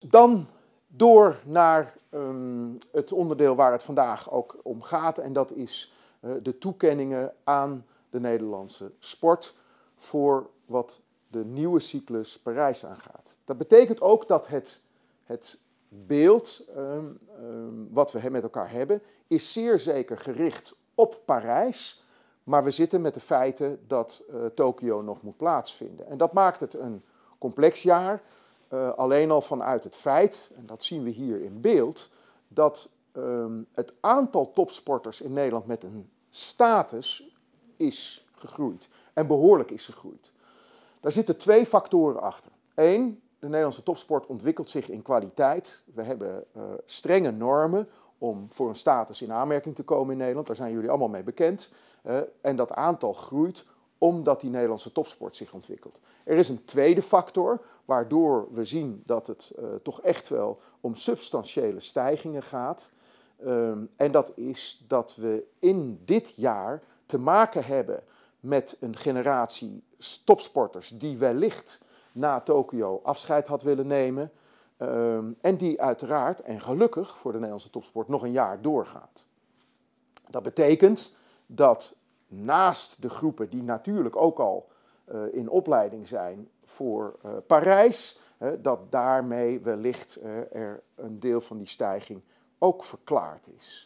Dan door naar het onderdeel waar het vandaag ook om gaat. En dat is de toekenningen aan de Nederlandse sport voor wat de nieuwe cyclus Parijs aangaat. Dat betekent ook dat het beeld wat we met elkaar hebben is zeer zeker gericht op Parijs. Maar we zitten met de feiten dat Tokio nog moet plaatsvinden. En dat maakt het een complex jaar. Alleen al vanuit het feit, en dat zien we hier in beeld, dat het aantal topsporters in Nederland met een status is gegroeid. En behoorlijk is gegroeid. Daar zitten twee factoren achter. Eén, de Nederlandse topsport ontwikkelt zich in kwaliteit. We hebben strenge normen om voor een status in aanmerking te komen in Nederland. Daar zijn jullie allemaal mee bekend. En dat aantal groeit omdat die Nederlandse topsport zich ontwikkelt. Er is een tweede factor, waardoor we zien dat het toch echt wel om substantiële stijgingen gaat. En dat is dat we in dit jaar te maken hebben met een generatie topsporters die wellicht na Tokio afscheid had willen nemen. En die uiteraard, en gelukkig voor de Nederlandse topsport, nog een jaar doorgaat. Dat betekent dat naast de groepen die natuurlijk ook al in opleiding zijn voor Parijs, dat daarmee wellicht er een deel van die stijging ook verklaard is.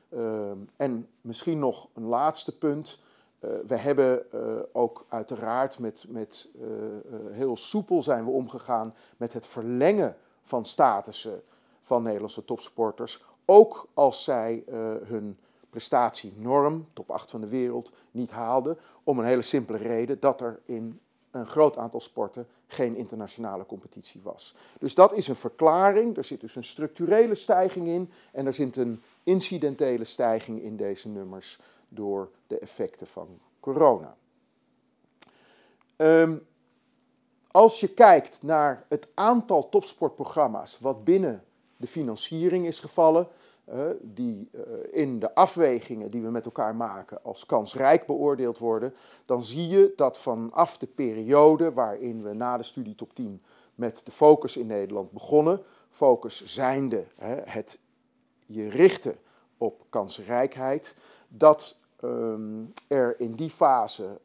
En misschien nog een laatste punt. We hebben ook uiteraard met heel soepel zijn we omgegaan met het verlengen van statussen van Nederlandse topsporters, ook als zij hun prestatienorm, top 8 van de wereld, niet haalden, om een hele simpele reden, dat er in een groot aantal sporten geen internationale competitie was. Dus dat is een verklaring, er zit dus een structurele stijging in en er zit een incidentele stijging in deze nummers door de effecten van corona. Als je kijkt naar het aantal topsportprogramma's wat binnen de financiering is gevallen, die in de afwegingen die we met elkaar maken als kansrijk beoordeeld worden, dan zie je dat vanaf de periode waarin we na de studie top 10 met de focus in Nederland begonnen, focus zijnde het je richten op kansrijkheid, dat er in die fase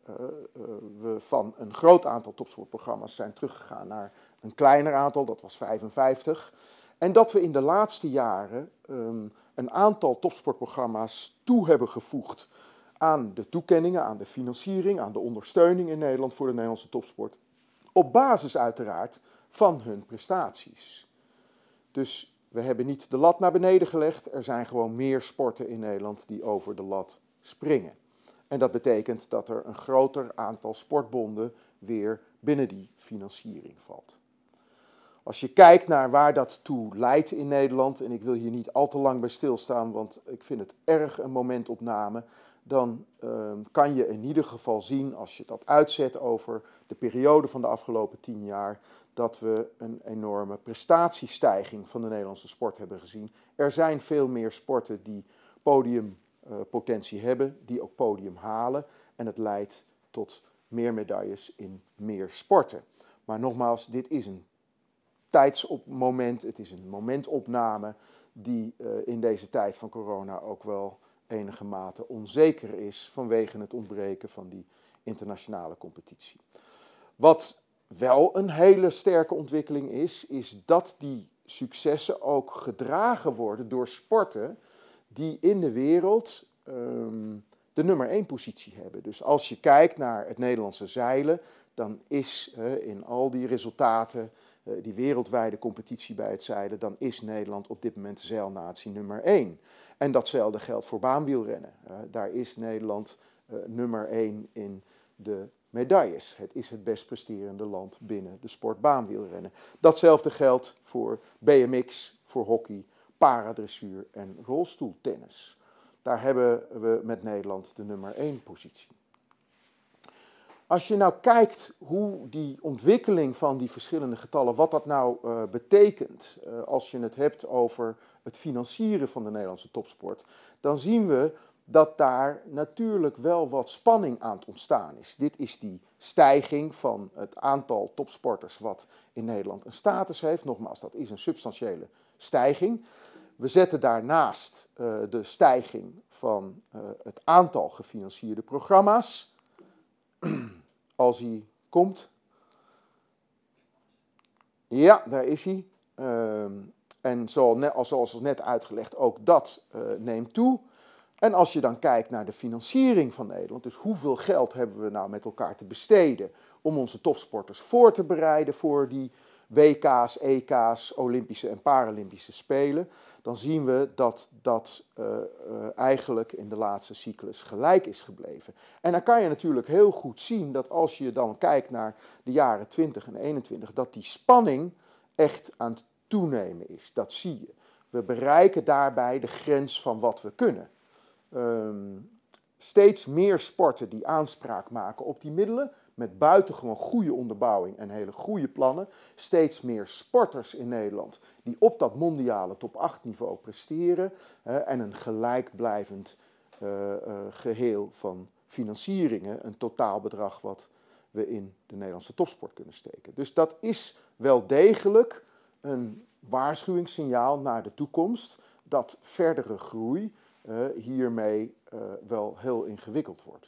we van een groot aantal topsportprogramma's zijn teruggegaan naar een kleiner aantal, dat was 55. En dat we in de laatste jaren een aantal topsportprogramma's toe hebben gevoegd aan de toekenningen, aan de financiering, aan de ondersteuning in Nederland voor de Nederlandse topsport. Op basis uiteraard van hun prestaties. Dus we hebben niet de lat naar beneden gelegd. Er zijn gewoon meer sporten in Nederland die over de lat springen. En dat betekent dat er een groter aantal sportbonden weer binnen die financiering valt. Als je kijkt naar waar dat toe leidt in Nederland, en ik wil hier niet al te lang bij stilstaan, want ik vind het erg een momentopname, dan kan je in ieder geval zien, als je dat uitzet over de periode van de afgelopen 10 jaar, dat we een enorme prestatiestijging van de Nederlandse sport hebben gezien. Er zijn veel meer sporten die podiumpotentie hebben, die ook podium halen, en het leidt tot meer medailles in meer sporten. Maar nogmaals, dit is een tijdsmoment, het is een momentopname die in deze tijd van corona ook wel enige mate onzeker is vanwege het ontbreken van die internationale competitie. Wat wel een hele sterke ontwikkeling is dat die successen ook gedragen worden door sporten die in de wereld de nummer 1 positie hebben. Dus als je kijkt naar het Nederlandse zeilen, dan is in al die resultaten, die wereldwijde competitie bij het zeilen, dan is Nederland op dit moment de zeilnatie nummer 1. En datzelfde geldt voor baanwielrennen. Daar is Nederland nummer 1 in de medailles. Het is het best presterende land binnen de sport baanwielrennen. Datzelfde geldt voor BMX, voor hockey, paradressuur en rolstoeltennis. Daar hebben we met Nederland de nummer 1 positie. Als je nou kijkt hoe die ontwikkeling van die verschillende getallen, wat dat nou betekent als je het hebt over het financieren van de Nederlandse topsport, dan zien we dat daar natuurlijk wel wat spanning aan het ontstaan is. Dit is die stijging van het aantal topsporters wat in Nederland een status heeft. Nogmaals, dat is een substantiële stijging. We zetten daarnaast de stijging van het aantal gefinancierde programma's. Als hij komt. Ja, daar is hij. En zoals net uitgelegd, ook dat neemt toe. En als je dan kijkt naar de financiering van Nederland, dus hoeveel geld hebben we nou met elkaar te besteden om onze topsporters voor te bereiden voor die WK's, EK's, Olympische en Paralympische Spelen, dan zien we dat dat eigenlijk in de laatste cyclus gelijk is gebleven. En dan kan je natuurlijk heel goed zien dat als je dan kijkt naar de jaren 20 en 21, dat die spanning echt aan het toenemen is. Dat zie je. We bereiken daarbij de grens van wat we kunnen. Steeds meer sporten die aanspraak maken op die middelen, met buitengewoon goede onderbouwing en hele goede plannen. Steeds meer sporters in Nederland die op dat mondiale top 8 niveau presteren. En een gelijkblijvend geheel van financieringen, een totaalbedrag wat we in de Nederlandse topsport kunnen steken. Dus dat is wel degelijk een waarschuwingssignaal naar de toekomst dat verdere groei hiermee wel heel ingewikkeld wordt.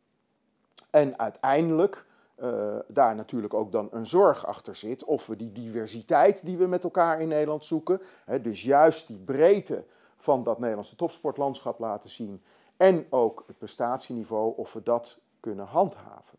En uiteindelijk daar natuurlijk ook dan een zorg achter zit of we die diversiteit die we met elkaar in Nederland zoeken, dus juist die breedte van dat Nederlandse topsportlandschap laten zien en ook het prestatieniveau, of we dat kunnen handhaven.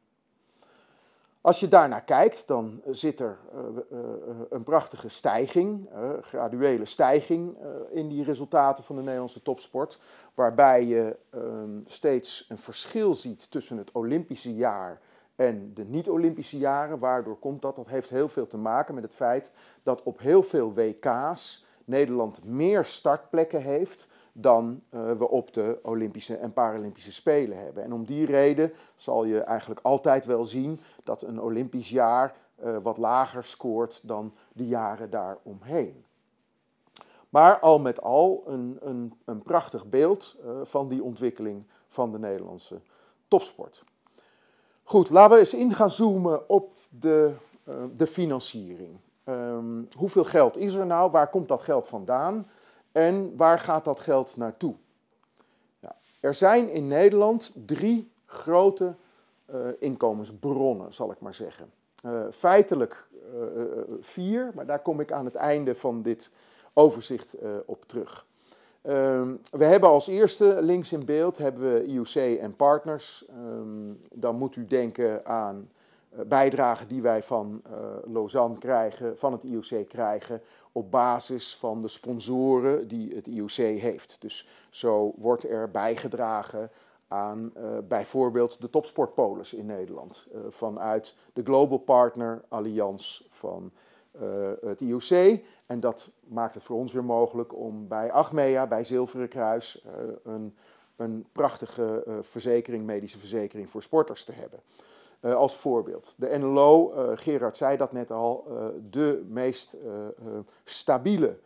Als je daarnaar kijkt, dan zit er een prachtige stijging, graduele stijging in die resultaten van de Nederlandse topsport, waarbij je steeds een verschil ziet tussen het Olympische jaar en de niet-Olympische jaren. Waardoor komt dat? Dat heeft heel veel te maken met het feit dat op heel veel WK's Nederland meer startplekken heeft dan we op de Olympische en Paralympische Spelen hebben. En om die reden zal je eigenlijk altijd wel zien dat een Olympisch jaar wat lager scoort dan de jaren daaromheen. Maar al met al een prachtig beeld van die ontwikkeling van de Nederlandse topsport. Goed, laten we eens in gaan zoomen op de financiering. Hoeveel geld is er nou? Waar komt dat geld vandaan? En waar gaat dat geld naartoe? Ja, er zijn in Nederland 3 grote inkomensbronnen, zal ik maar zeggen. Feitelijk 4, maar daar kom ik aan het einde van dit overzicht op terug. We hebben als eerste links in beeld hebben we IOC en partners. Dan moet u denken aan bijdragen die wij van Lausanne krijgen, van het IOC krijgen, op basis van de sponsoren die het IOC heeft. Dus zo wordt er bijgedragen aan bijvoorbeeld de Topsportpolis in Nederland. Vanuit de Global Partner Alliance van het IOC. En dat maakt het voor ons weer mogelijk om bij Achmea, bij Zilveren Kruis, een prachtige medische verzekering voor sporters te hebben. Als voorbeeld. De NLO, Gerard zei dat net al, de meest stabiele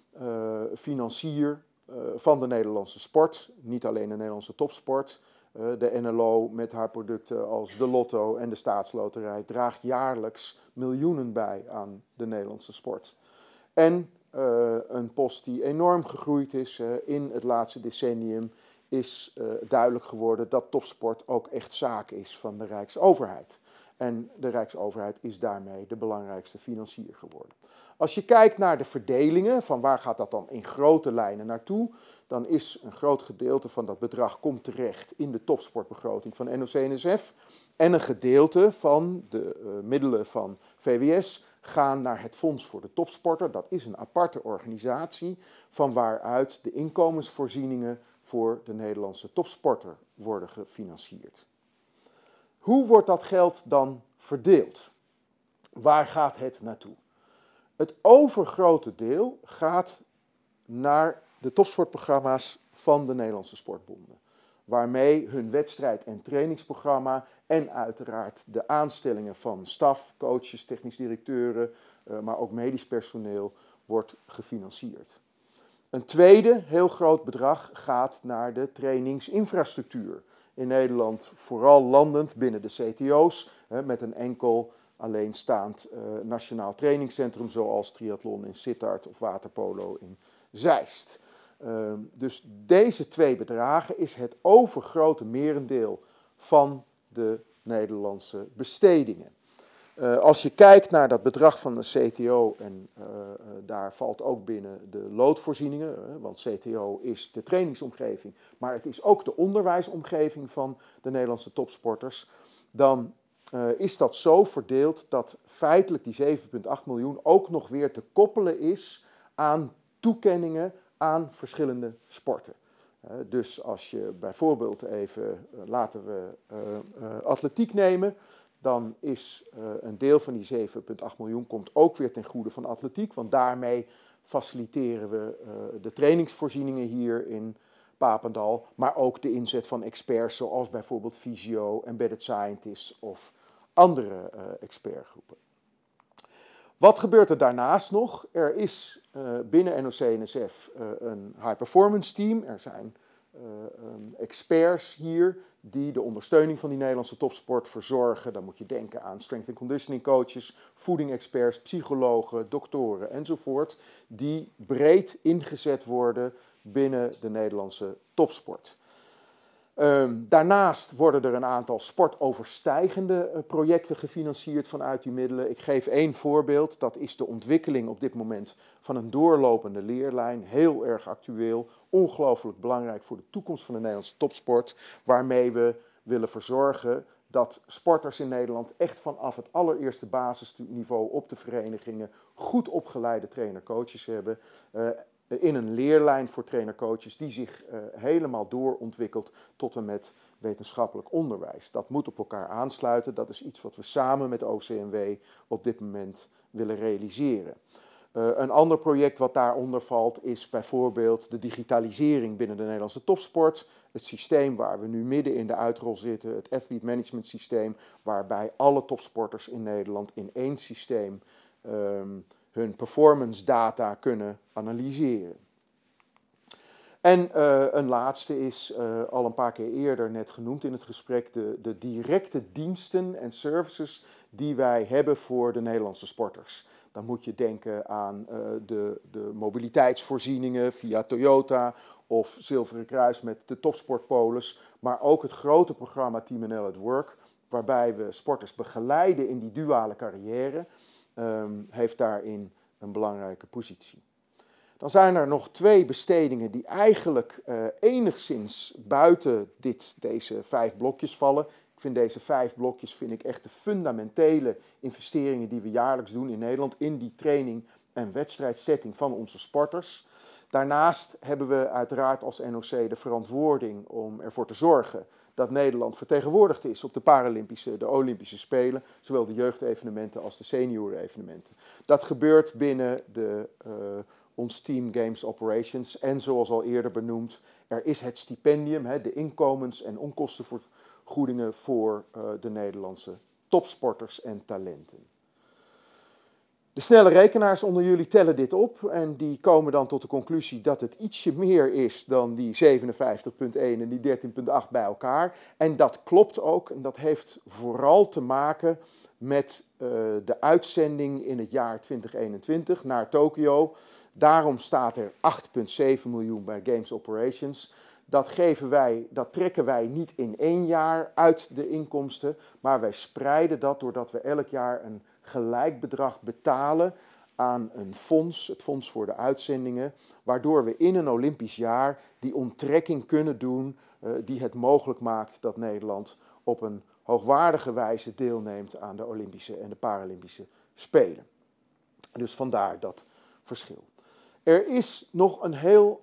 financier van de Nederlandse sport. Niet alleen de Nederlandse topsport. De NLO met haar producten als de Lotto en de Staatsloterij draagt jaarlijks miljoenen bij aan de Nederlandse sport. En een post die enorm gegroeid is in het laatste decennium is duidelijk geworden dat topsport ook echt zaak is van de Rijksoverheid. En de Rijksoverheid is daarmee de belangrijkste financier geworden. Als je kijkt naar de verdelingen, van waar gaat dat dan in grote lijnen naartoe, dan is een groot gedeelte van dat bedrag komt terecht in de topsportbegroting van NOC-NSF. En een gedeelte van de middelen van VWS gaan naar het Fonds voor de Topsporter. Dat is een aparte organisatie van waaruit de inkomensvoorzieningen voor de Nederlandse topsporter worden gefinancierd. Hoe wordt dat geld dan verdeeld? Waar gaat het naartoe? Het overgrote deel gaat naar de topsportprogramma's van de Nederlandse sportbonden. Waarmee hun wedstrijd- en trainingsprogramma en uiteraard de aanstellingen van staf, coaches, technisch directeuren, maar ook medisch personeel wordt gefinancierd. Een tweede heel groot bedrag gaat naar de trainingsinfrastructuur. In Nederland vooral landend binnen de CTO's, met een enkel alleenstaand nationaal trainingscentrum zoals triathlon in Sittard of waterpolo in Zeist. Dus deze twee bedragen is het overgrote merendeel van de Nederlandse bestedingen. Als je kijkt naar dat bedrag van de CTO, en daar valt ook binnen de loodvoorzieningen, want CTO is de trainingsomgeving, maar het is ook de onderwijsomgeving van de Nederlandse topsporters, dan is dat zo verdeeld dat feitelijk die 7,8 miljoen ook nog weer te koppelen is aan toekenningen aan verschillende sporten. Dus als je bijvoorbeeld even, laten we atletiek nemen, dan is een deel van die 7,8 miljoen komt ook weer ten goede van atletiek, want daarmee faciliteren we de trainingsvoorzieningen hier in Papendal, maar ook de inzet van experts zoals bijvoorbeeld fysio, embedded scientists of andere expertgroepen. Wat gebeurt er daarnaast nog? Er is binnen NOC-NSF een high-performance team. Er zijn experts hier die de ondersteuning van die Nederlandse topsport verzorgen. Dan moet je denken aan strength and conditioning coaches, voeding-experts, psychologen, doktoren enzovoort, die breed ingezet worden binnen de Nederlandse topsport. Daarnaast worden er een aantal sportoverstijgende projecten gefinancierd vanuit die middelen. Ik geef één voorbeeld, dat is de ontwikkeling op dit moment van een doorlopende leerlijn. Heel erg actueel, ongelooflijk belangrijk voor de toekomst van de Nederlandse topsport, waarmee we willen verzorgen dat sporters in Nederland echt vanaf het allereerste basisniveau op de verenigingen goed opgeleide trainer-coaches hebben. In een leerlijn voor trainer-coaches die zich helemaal doorontwikkelt tot en met wetenschappelijk onderwijs. Dat moet op elkaar aansluiten. Dat is iets wat we samen met OCMW op dit moment willen realiseren. Een ander project wat daaronder valt is bijvoorbeeld de digitalisering binnen de Nederlandse topsport. Het systeem waar we nu midden in de uitrol zitten, het athlete management systeem, waarbij alle topsporters in Nederland in één systeem hun performance data kunnen analyseren. En een laatste is al een paar keer eerder net genoemd in het gesprek, de directe diensten en services die wij hebben voor de Nederlandse sporters. Dan moet je denken aan de mobiliteitsvoorzieningen via Toyota of Zilveren Kruis met de topsportpolis, maar ook het grote programma Team NL at Work, waarbij we sporters begeleiden in die duale carrière, heeft daarin een belangrijke positie. Dan zijn er nog twee bestedingen die eigenlijk enigszins buiten deze 5 blokjes vallen. Ik vind deze 5 blokjes echt de fundamentele investeringen die we jaarlijks doen in Nederland in die training en wedstrijdsetting van onze sporters. Daarnaast hebben we uiteraard als NOC de verantwoording om ervoor te zorgen dat Nederland vertegenwoordigd is op de Olympische Spelen, zowel de jeugdevenementen als de seniorenevenementen. Dat gebeurt binnen ons Team Games Operations en zoals al eerder benoemd, er is het stipendium, de inkomens- en onkostenvergoedingen voor de Nederlandse topsporters en talenten. De snelle rekenaars onder jullie tellen dit op en die komen dan tot de conclusie dat het ietsje meer is dan die 57,1 en die 13,8 bij elkaar. En dat klopt ook en dat heeft vooral te maken met de uitzending in het jaar 2021 naar Tokio. Daarom staat er 8,7 miljoen bij Games Operations. Dat trekken wij niet in 1 jaar uit de inkomsten, maar wij spreiden dat doordat we elk jaar een gelijk bedrag betalen aan een fonds, het Fonds voor de Uitzendingen, waardoor we in een Olympisch jaar die onttrekking kunnen doen die het mogelijk maakt dat Nederland op een hoogwaardige wijze deelneemt aan de Olympische en de Paralympische Spelen. Dus vandaar dat verschil. Er is nog een heel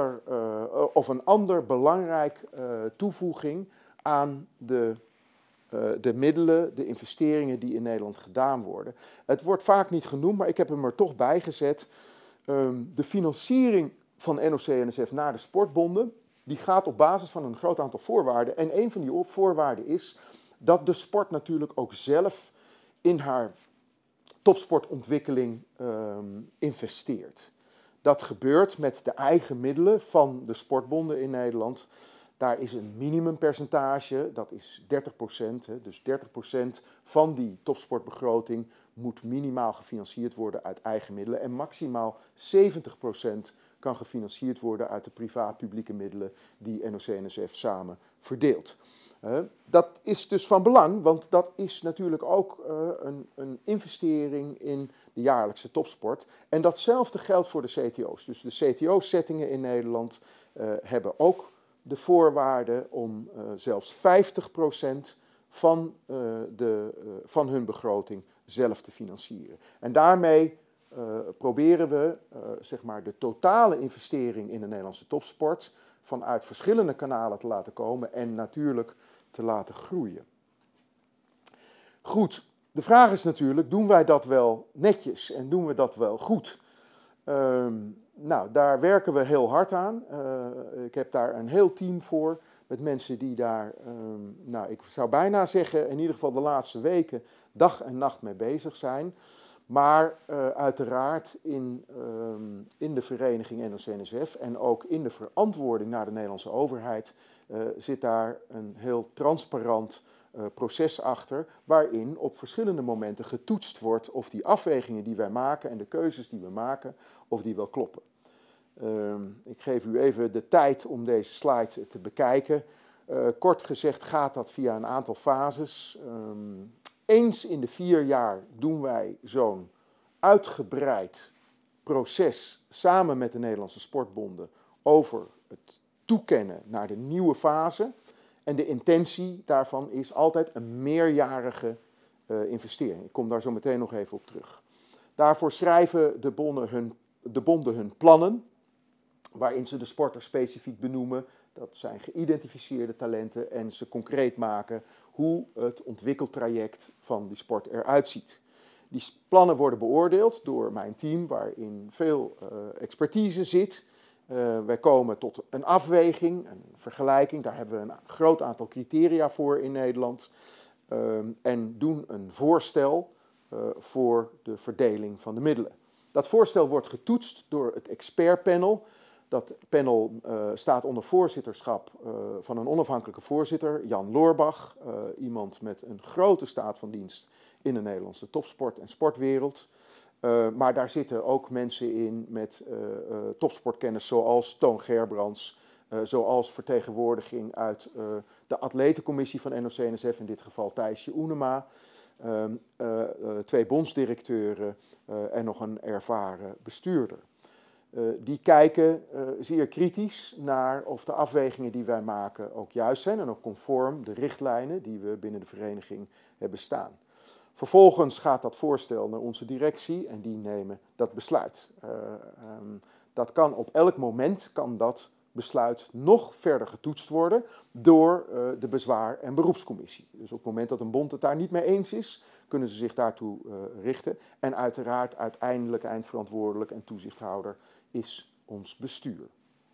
ander belangrijk toevoeging aan de middelen, de investeringen die in Nederland gedaan worden. Het wordt vaak niet genoemd, maar ik heb hem er toch bij gezet. De financiering van NOC-NSF naar de sportbonden, die gaat op basis van een groot aantal voorwaarden. En een van die voorwaarden is dat de sport natuurlijk ook zelf in haar topsportontwikkeling investeert. Dat gebeurt met de eigen middelen van de sportbonden in Nederland. Daar is een minimumpercentage, dat is 30%. Dus 30% van die topsportbegroting moet minimaal gefinancierd worden uit eigen middelen. En maximaal 70% kan gefinancierd worden uit de privaat-publieke middelen die NOC-NSF samen verdeelt. Dat is dus van belang, want dat is natuurlijk ook een investering in de jaarlijkse topsport. En datzelfde geldt voor de CTO's. Dus de CTO-settingen in Nederland hebben ook de voorwaarde om zelfs 50% van hun begroting zelf te financieren. En daarmee proberen we zeg maar de totale investering in de Nederlandse topsport vanuit verschillende kanalen te laten komen en natuurlijk te laten groeien. Goed, de vraag is natuurlijk, doen wij dat wel netjes en doen we dat wel goed? Nou, daar werken we heel hard aan. Ik heb daar een heel team voor met mensen die daar, nou, ik zou bijna zeggen, in ieder geval de laatste weken dag en nacht mee bezig zijn. Maar uiteraard in de vereniging NOC-NSF en ook in de verantwoording naar de Nederlandse overheid zit daar een heel transparant proces achter, waarin op verschillende momenten getoetst wordt of die afwegingen die wij maken en de keuzes die we maken, of die wel kloppen. Ik geef u even de tijd om deze slide te bekijken. Kort gezegd gaat dat via een aantal fases. Eens in de 4 jaar doen wij zo'n uitgebreid proces samen met de Nederlandse sportbonden over het toekennen naar de nieuwe fase. En de intentie daarvan is altijd een meerjarige investering. Ik kom daar zo meteen nog even op terug. Daarvoor schrijven de bonden hun plannen, waarin ze de sporters specifiek benoemen. Dat zijn geïdentificeerde talenten en ze concreet maken hoe het ontwikkeltraject van die sport eruit ziet. Die plannen worden beoordeeld door mijn team, waarin veel expertise zit. Wij komen tot een afweging, een vergelijking. Daar hebben we een groot aantal criteria voor in Nederland. En doen een voorstel voor de verdeling van de middelen. Dat voorstel wordt getoetst door het expertpanel. Dat panel staat onder voorzitterschap van een onafhankelijke voorzitter, Jan Loorbach. Iemand met een grote staat van dienst in de Nederlandse topsport- en sportwereld. Maar daar zitten ook mensen in met topsportkennis zoals Toon Gerbrands, zoals vertegenwoordiging uit de atletencommissie van NOC-NSF, in dit geval Thijsje Oenema, 2 bondsdirecteuren en nog een ervaren bestuurder. Die kijken zeer kritisch naar of de afwegingen die wij maken ook juist zijn en ook conform de richtlijnen die we binnen de vereniging hebben staan. Vervolgens gaat dat voorstel naar onze directie en die nemen dat besluit. Dat kan op elk moment kan dat besluit nog verder getoetst worden door de bezwaar- en beroepscommissie. Dus op het moment dat een bond het daar niet mee eens is, kunnen ze zich daartoe richten. En uiteraard uiteindelijk eindverantwoordelijk en toezichthouder is ons bestuur.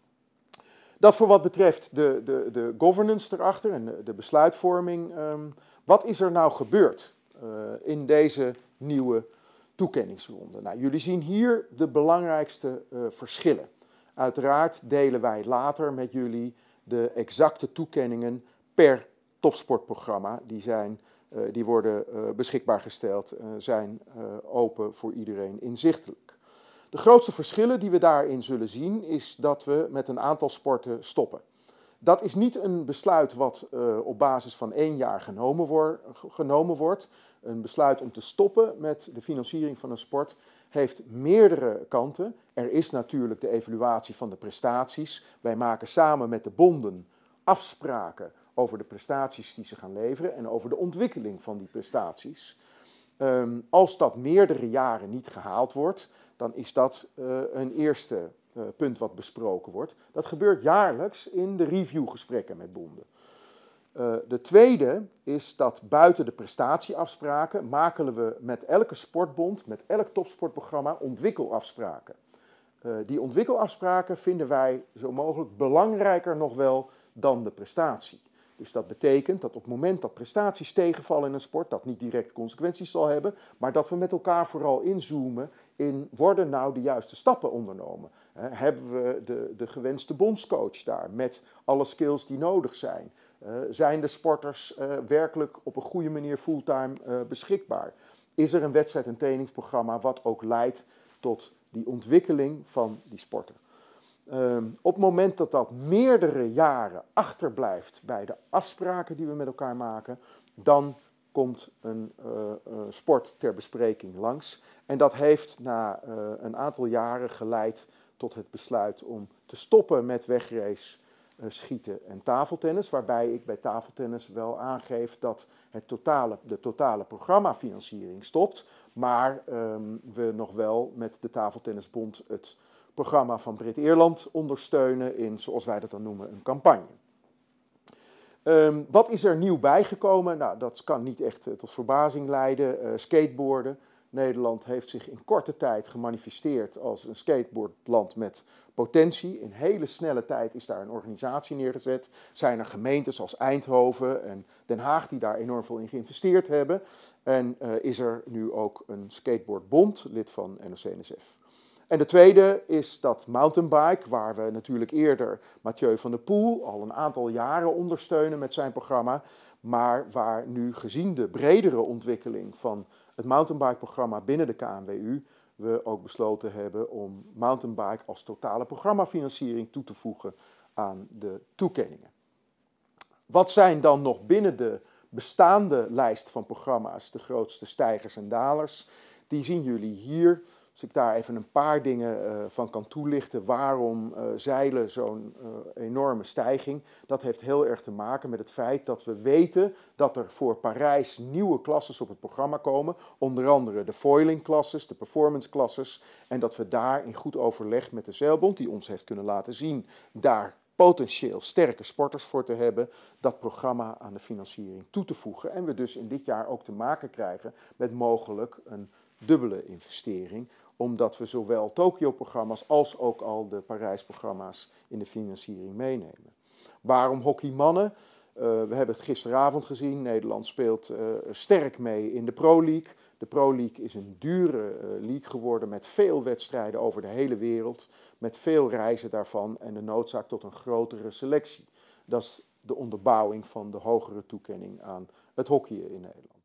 Dat voor wat betreft de governance erachter en de besluitvorming. Wat is er nou gebeurd in deze nieuwe toekenningsronde? Nou, jullie zien hier de belangrijkste verschillen. Uiteraard delen wij later met jullie de exacte toekenningen per topsportprogramma. Die worden beschikbaar gesteld, zijn open voor iedereen inzichtelijk. De grootste verschillen die we daarin zullen zien is dat we met een aantal sporten stoppen. Dat is niet een besluit wat op basis van 1 jaar genomen wordt. Een besluit om te stoppen met de financiering van een sport heeft meerdere kanten. Er is natuurlijk de evaluatie van de prestaties. Wij maken samen met de bonden afspraken over de prestaties die ze gaan leveren en over de ontwikkeling van die prestaties. Als dat meerdere jaren niet gehaald wordt, dan is dat een eerste punt wat besproken wordt. Dat gebeurt jaarlijks in de reviewgesprekken met bonden. De tweede is dat buiten de prestatieafspraken maken we met elke sportbond, met elk topsportprogramma ontwikkelafspraken. Die ontwikkelafspraken vinden wij zo mogelijk belangrijker nog wel dan de prestatie. Dus dat betekent dat op het moment dat prestaties tegenvallen in een sport, dat niet direct consequenties zal hebben, maar dat we met elkaar vooral inzoomen worden nou de juiste stappen ondernomen? Hebben we de gewenste bondscoach daar met alle skills die nodig zijn? Zijn de sporters werkelijk op een goede manier fulltime beschikbaar? Is er een wedstrijd- en trainingsprogramma wat ook leidt tot die ontwikkeling van die sporter? Op het moment dat dat meerdere jaren achterblijft bij de afspraken die we met elkaar maken, dan komt een sport ter bespreking langs. En dat heeft na een aantal jaren geleid tot het besluit om te stoppen met wegrace, schieten en tafeltennis. Waarbij ik bij tafeltennis wel aangeef dat de totale programmafinanciering stopt. Maar we nog wel met de Tafeltennisbond het programma van Brit-Eerland ondersteunen in, zoals wij dat dan noemen, een campagne. Wat is er nieuw bijgekomen? Nou, dat kan niet echt tot verbazing leiden. Skateboarden. Nederland heeft zich in korte tijd gemanifesteerd als een skateboardland met potentie. In hele snelle tijd is daar een organisatie neergezet. Zijn er gemeentes als Eindhoven en Den Haag die daar enorm veel in geïnvesteerd hebben. En is er nu ook een skateboardbond, lid van NOC-NSF. En de tweede is dat mountainbike, waar we natuurlijk eerder Mathieu van der Poel al een aantal jaren ondersteunen met zijn programma. Maar waar nu gezien de bredere ontwikkeling van het mountainbike-programma binnen de KNWU we ook besloten hebben om mountainbike als totale programmafinanciering toe te voegen aan de toekenningen. Wat zijn dan nog binnen de bestaande lijst van programma's de grootste stijgers en dalers? Die zien jullie hier. Als ik daar even een paar dingen van kan toelichten, waarom zeilen zo'n enorme stijging? Dat heeft heel erg te maken met het feit dat we weten dat er voor Parijs nieuwe klasses op het programma komen. Onder andere de foiling classes, de performance classes. En dat we daar in goed overleg met de Zeilbond, die ons heeft kunnen laten zien, daar potentieel sterke sporters voor te hebben, dat programma aan de financiering toe te voegen. En we dus in dit jaar ook te maken krijgen met mogelijk een dubbele investering, omdat we zowel Tokio-programma's als ook al de Parijs-programma's in de financiering meenemen. Waarom hockeymannen? We hebben het gisteravond gezien. Nederland speelt sterk mee in de Pro League. De Pro League is een dure league geworden met veel wedstrijden over de hele wereld, met veel reizen daarvan en de noodzaak tot een grotere selectie. Dat is de onderbouwing van de hogere toekenning aan het hockeyen in Nederland.